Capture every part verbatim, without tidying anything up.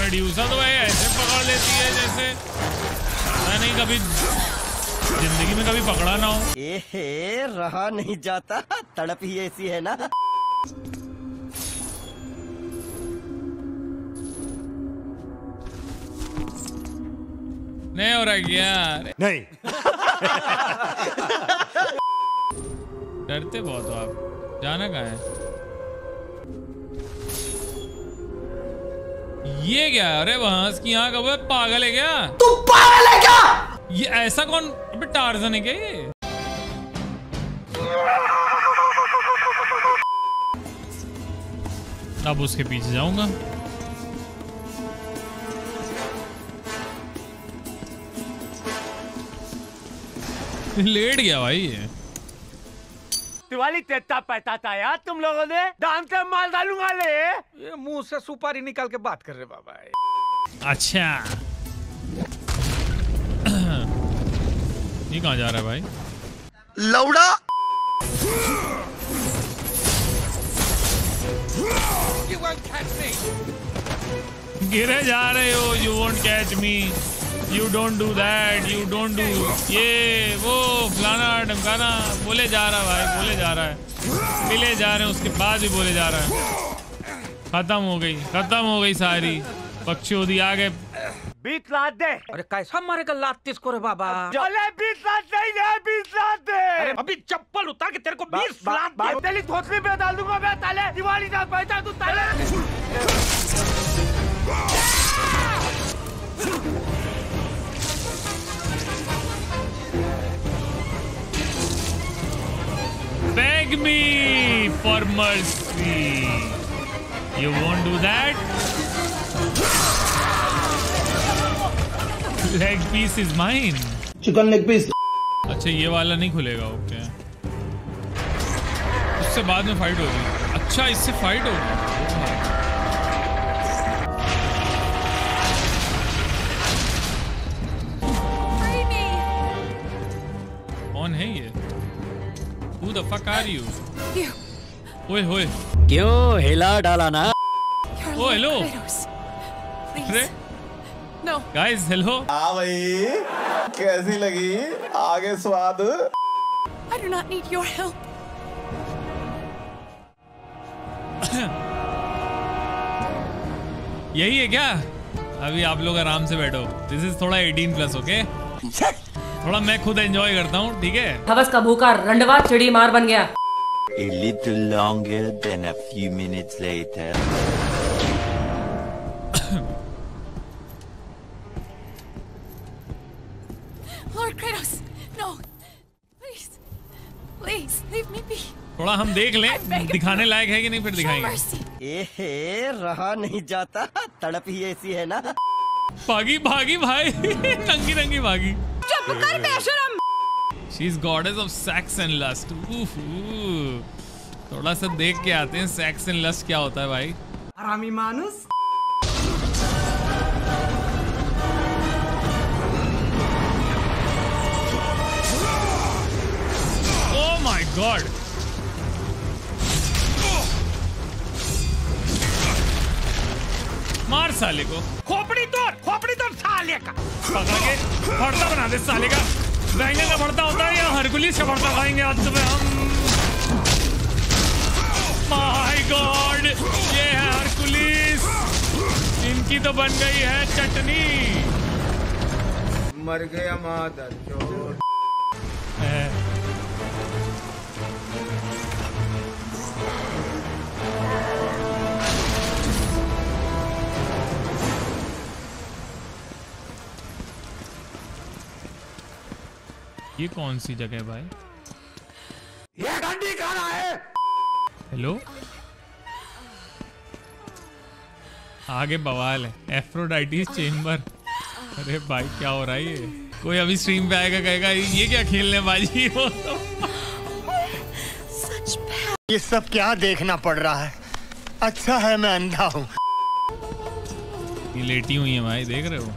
Medusa तो भाई ऐसे पकड़ लेती है जैसे मैं नहीं कभी जिंदगी में कभी पकड़ा ना हो। ए रहा नहीं जाता, तड़प ही ऐसी है ना। नहीं हो रहा क्या? नहीं। डरते बहुत हो आप। जाना कहाँ है? ये क्या? अरे वहां की यहाँ कब? पागल है क्या? तू पागल है क्या? ये ऐसा कौन? अबे टार्जन है क्या ये? अब उसके पीछे जाऊंगा। लेट गया भाई ये। दिवाली तेता पैता था यार तुम लोगों ने। दाम से माल डालूंगा ले। ये मुंह से सुपारी निकाल के बात कर रहे बाबा। अच्छा ये कहाँ जा रहा है भाई? लौड़ा गिरे जा रहे हो। You won't catch me, you don't do that, you don't do ये वो फलाना ढमकाना बोले जा रहा है भाई, बोले जा रहा है, मिले जा रहे हैं उसके बाद भी बोले जा रहा है। खत्म हो गई, खत्म हो गई सारी पक्षी आ गए। बीस लाख दे। अरे कैसा मारेगा लात तिसको रे बाबा? अरे बीस लाख नहीं दे, बीस लाख दे। अरे अभी चप्पल उतार के तेरे को बीस लाख दे। तेरी धोतली पे डाल दूंगा मैं ताले। दिवाली का पैसा तू ताले। Beg me for mercy. You won't do that? Leg piece is mine. Chicken leg piece. अच्छा ये वाला नहीं खुलेगा। ओके उससे बाद में फाइट होगी। अच्छा इससे फाइट होगी। कौन है ये? Who the fuck are you? You. ओए होए क्यों हिला डाला ना? Oh hello. अरे No. Guys hello. हाँ भाई कैसी लगी? आगे स्वाद। I do not need your help. यही है क्या? अभी आप लोग आराम से बैठो। दिस इज थोड़ा अठारह प्लस ओके। थोड़ा मैं खुद एंजॉय करता हूँ ठीक है। हवस का भूखा रंडवा चिड़ी मार बन गया। A little longer than a few minutes later. Lord Kratos, no. Please. Please, leave me be. थोड़ा हम देख लें दिखाने लायक है कि नहीं फिर दिखाएंगे। ए रहा नहीं जाता, तड़प ही ऐसी है ना। भागी भागी भाई नंगी नंगी भागी। चुप कर बेशरम। She is goddess of sex and lust. Oof, oof. थोड़ा सा देख के आते हैं सेक्स एंड लस्ट क्या होता है भाई। हरामी मानुस। Oh my God. मार साले को। खोपड़ी तोड़, खोपड़ी तोड़ साले का। पकड़ के भरता बना दे साले का। बैंगन का भरता होता है या हरकुलिस का भरता खाएंगे आज सुबह हम। माय गॉड ये है हरकुलिस। इनकी तो बन गई है चटनी। मर गया मादर चोद। ये कौन सी जगह है भाई? ये घंटी कहाँ है? हेलो आगे बवाल है। Aphrodite's chamber. अरे भाई क्या हो रहा है ये? कोई अभी स्ट्रीम पे आएगा कहेगा ये क्या खेलने बाजी हो तो। ये सब क्या देखना पड़ रहा है? अच्छा है मैं अंधा हूँ। ये लेटी हुई है भाई देख रहे हो?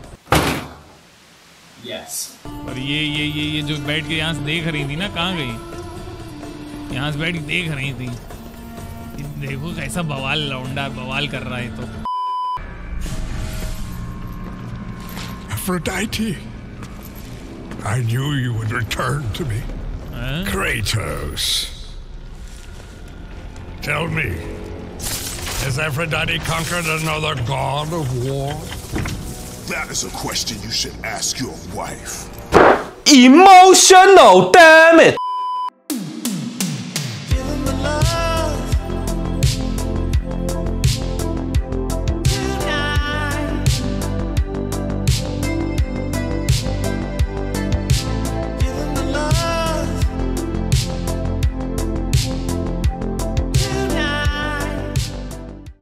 Yes. और ये ये ये ये जो बैठ के यहाँ से देख रही थी ना कहाँ गई? यहाँ से बैठ के देख रही थी। देखो कैसा बवाल लौंडा बवाल कर रहा है तो। Aphrodite. I knew you would return to me. Huh? Kratos. Tell me, has Aphrodite conquered another god of war? That is a question you should ask your wife. Emotional, damn it!